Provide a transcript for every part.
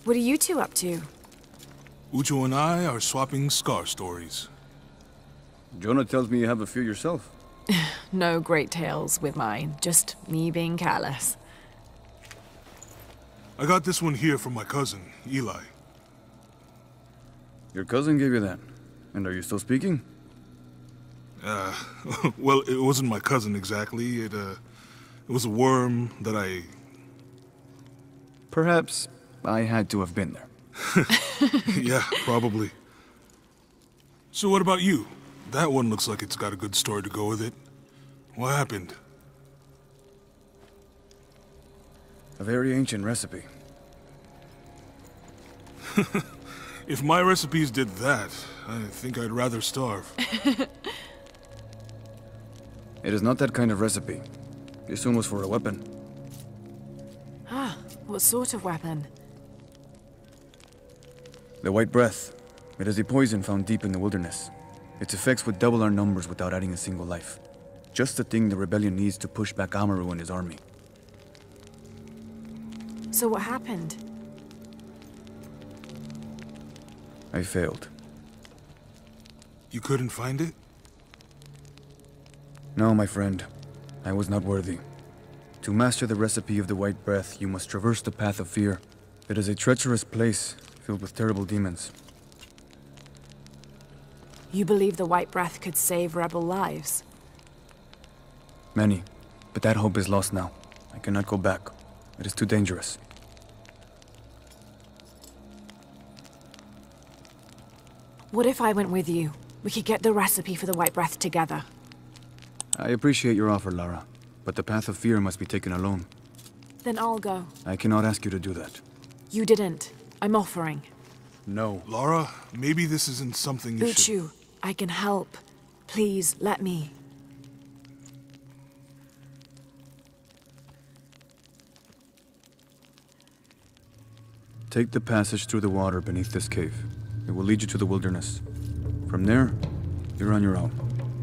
What are you two up to? Ucho and I are swapping scar stories. Jonah tells me you have a few yourself. No great tales with mine, just me being careless. I got this one here from my cousin, Eli. Your cousin gave you that. And are you still speaking? Well, it wasn't my cousin exactly. It was a worm that I... Perhaps I had to have been there. Yeah, probably. So what about you? That one looks like it's got a good story to go with it. What happened? A very ancient recipe. If my recipes did that, I think I'd rather starve. It is not that kind of recipe. This one was for a weapon. Ah, what sort of weapon? The White Breath. It is a poison found deep in the wilderness. Its effects would double our numbers without adding a single life. Just the thing the rebellion needs to push back Amaru and his army. So what happened? I failed. You couldn't find it? No, my friend. I was not worthy. To master the recipe of the White Breath, you must traverse the path of fear. It is a treacherous place, filled with terrible demons. You believe the White Breath could save rebel lives? Many. But that hope is lost now. I cannot go back. It is too dangerous. What if I went with you? We could get the recipe for the White Breath together. I appreciate your offer, Lara. But the path of fear must be taken alone. Then I'll go. I cannot ask you to do that. You didn't. I'm offering. No. Lara, maybe this isn't something you should... Uchu, I can help. Please, let me. Take the passage through the water beneath this cave. It will lead you to the wilderness. From there, you're on your own.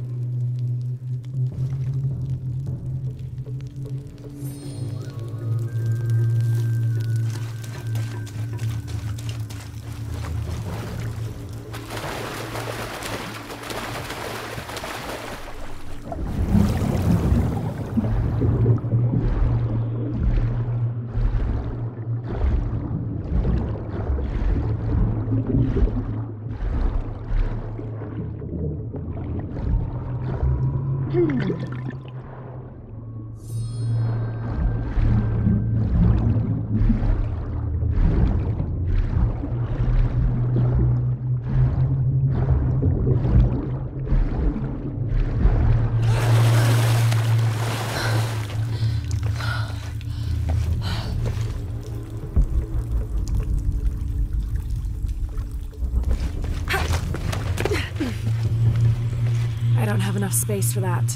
I don't have enough space for that.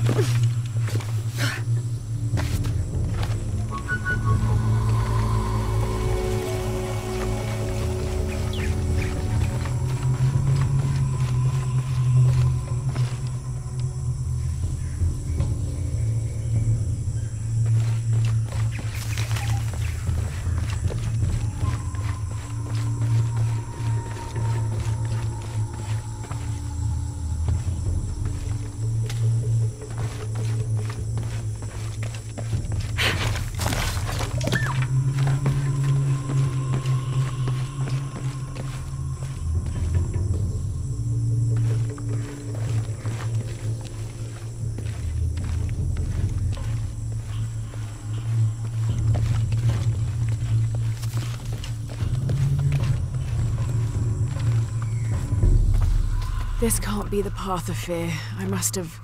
This can't be the path of fear. I must have...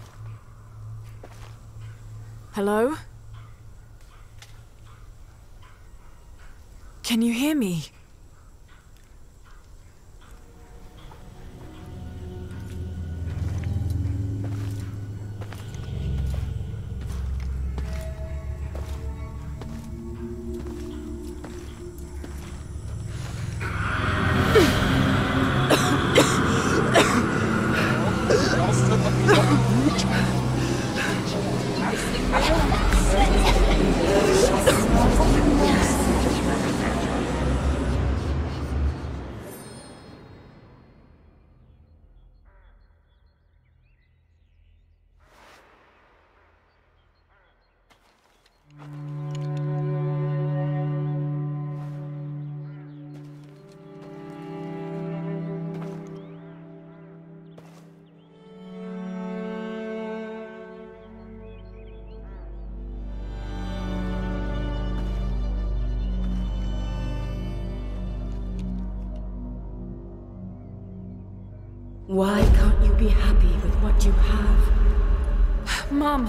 Hello? Can you hear me? Why can't you be happy with what you have? Mum!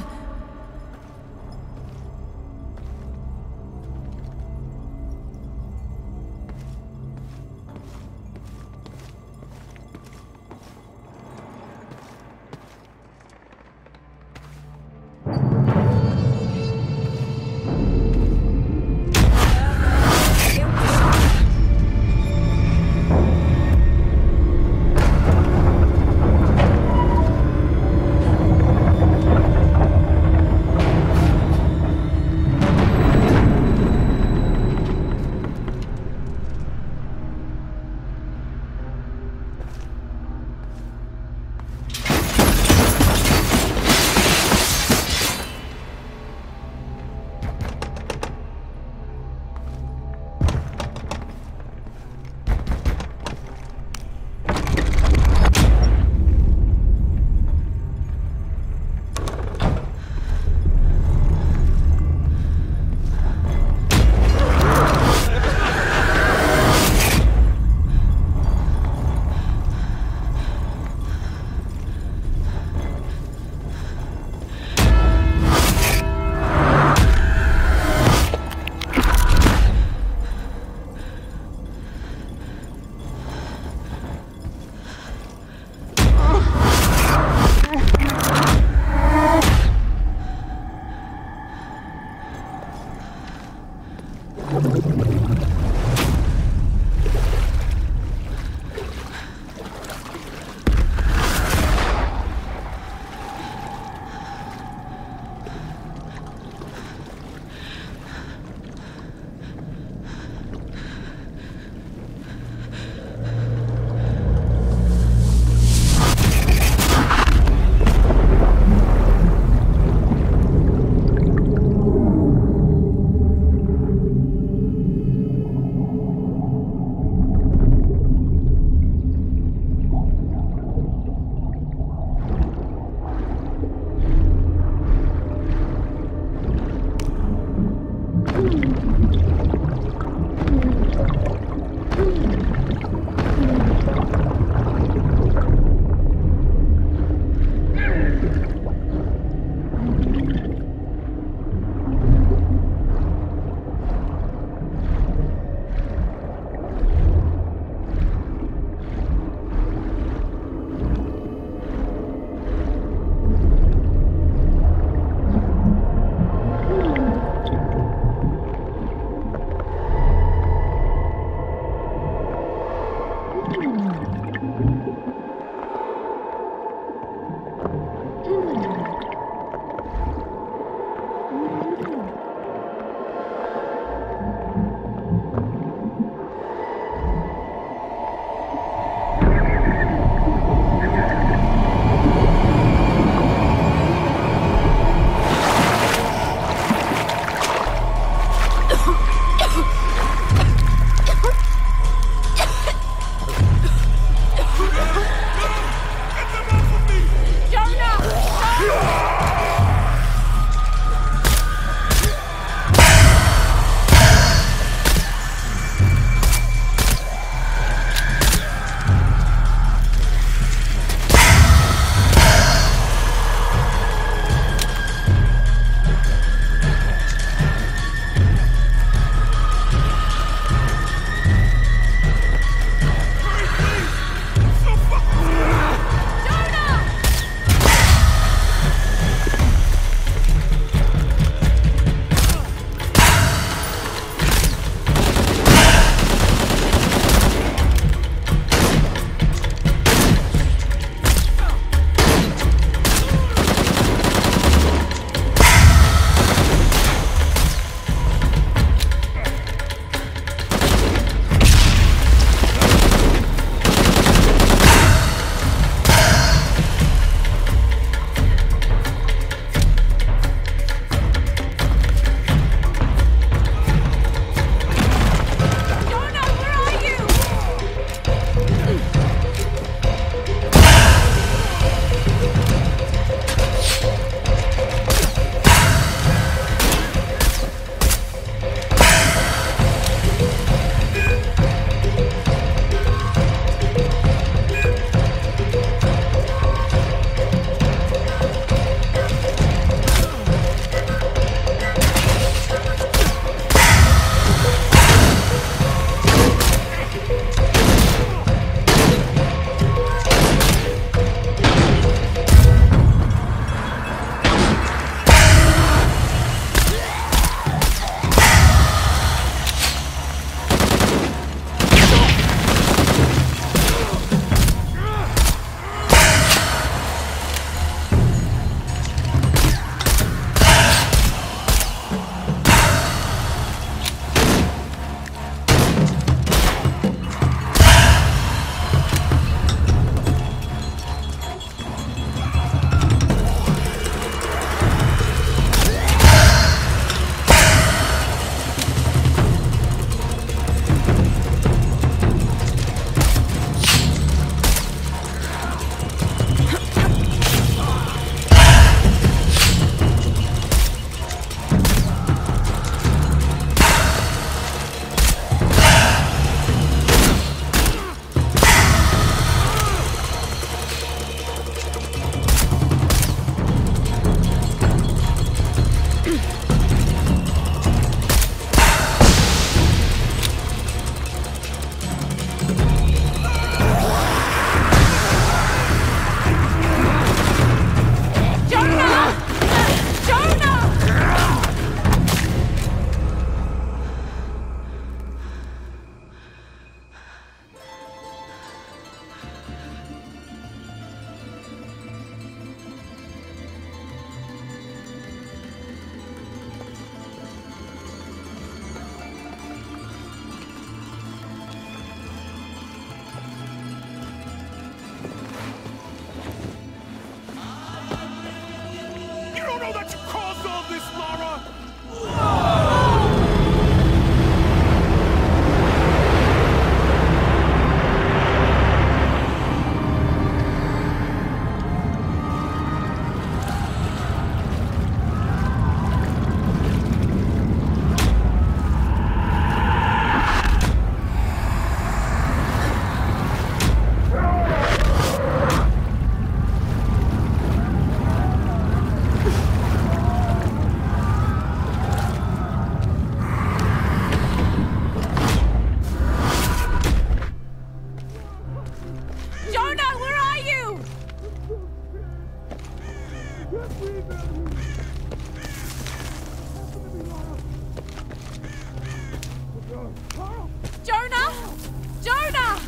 Jonah! Jonah!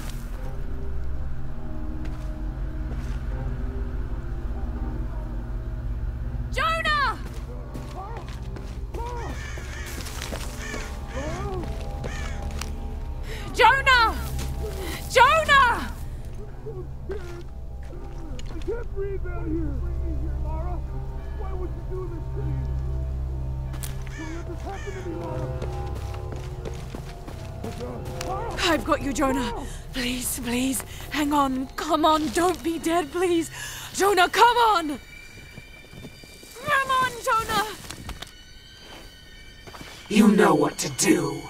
Jonah! Jonah! Jonah! I can't breathe out here. Lara. Why would you do this to me? Don't let this happen to me, Lara. I've got you, Jonah. Please, please, hang on. Come on, don't be dead, please. Jonah, come on! Come on, Jonah! You know what to do.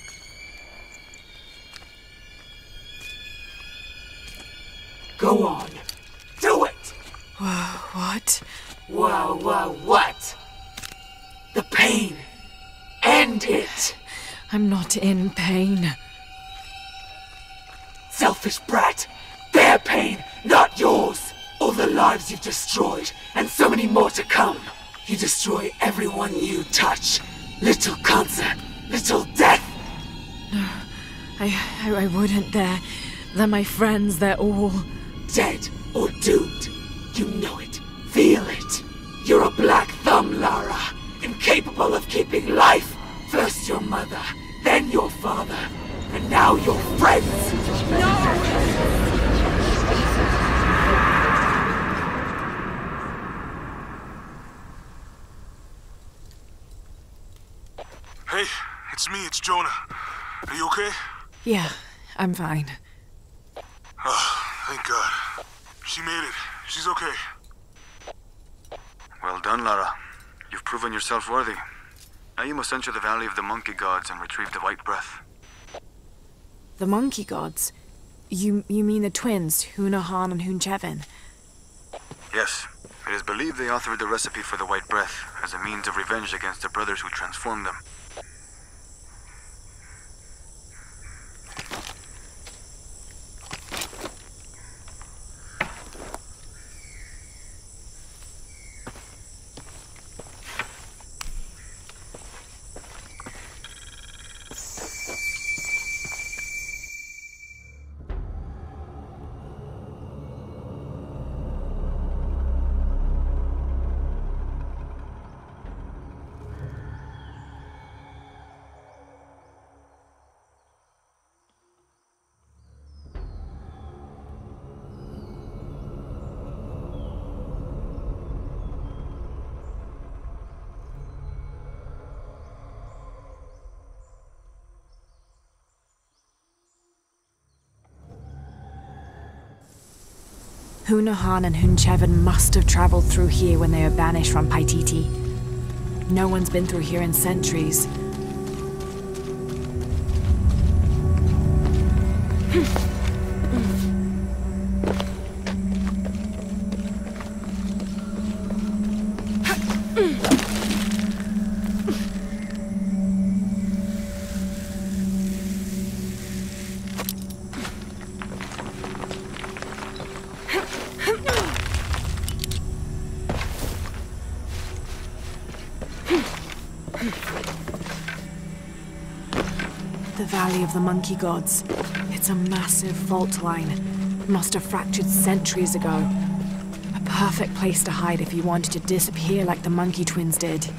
Go on. Do it! What? What? The pain. End it. I'm not in pain. Selfish brat. Their pain, not yours. All the lives you've destroyed, and so many more to come. You destroy everyone you touch. Little cancer, little death. No, I wouldn't. They're my friends. They're all dead or doomed. You know it. Feel it. You're a black thumb, Lara. Incapable of keeping life. First your mother, then your father, and now your friends. Hey, it's me, it's Jonah. Are you okay? Yeah, I'm fine. Oh, thank God. She made it. She's okay. Well done, Lara. You've proven yourself worthy. Now you must enter the Valley of the Monkey Gods and retrieve the White Breath. The Monkey Gods? You mean the twins, Hunahan and Hunchevin? Yes. It is believed they authored the recipe for the White Breath as a means of revenge against the brothers who transformed them. Hunahan and Hunchevin must have traveled through here when they were banished from Paititi. No one's been through here in centuries. The Valley of the Monkey Gods. It's a massive fault line. It must have fractured centuries ago. A perfect place to hide if you wanted to disappear like the Monkey Twins did.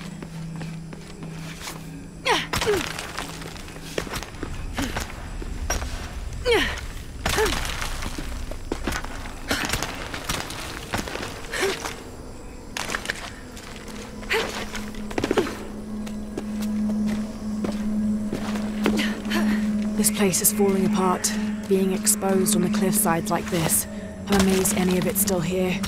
This place is falling apart, being exposed on the cliffsides like this. I'm amazed any of it's still here.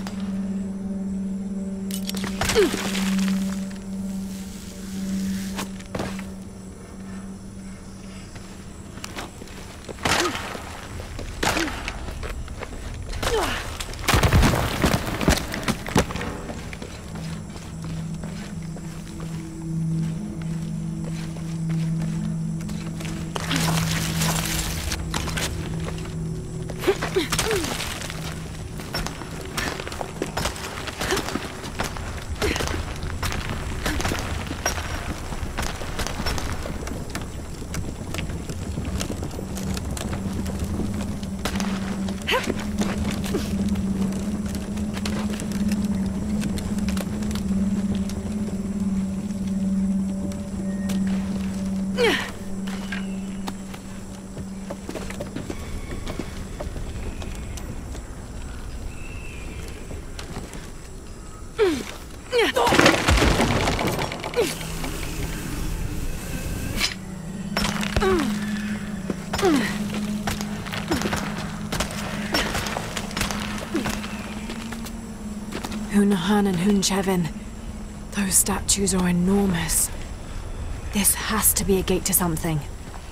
Hunahan and Hunchevin. Those statues are enormous. This has to be a gate to something.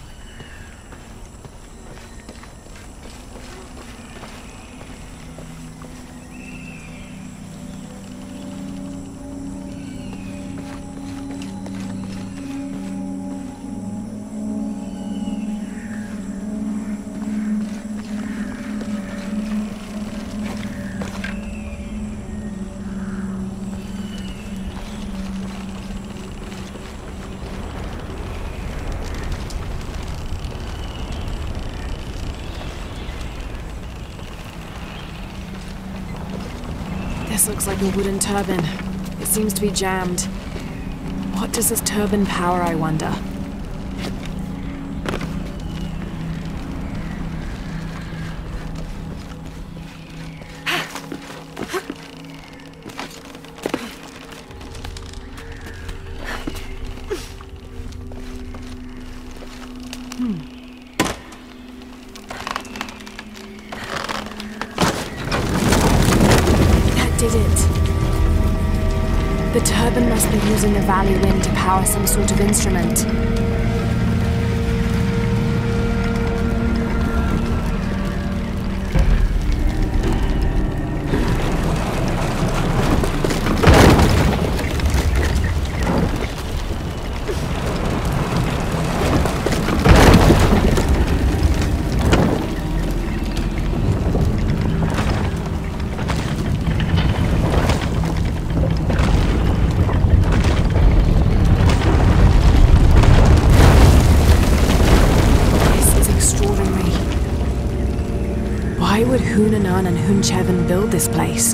This looks like a wooden turbine. It seems to be jammed. What does this turbine power, I wonder? Did it. The turbine must be using the valley wind to power some sort of instrument. Why would Hunanan and Hunchevin build this place?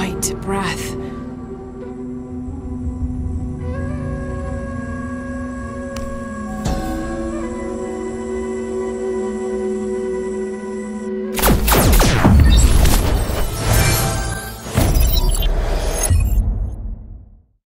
white breath.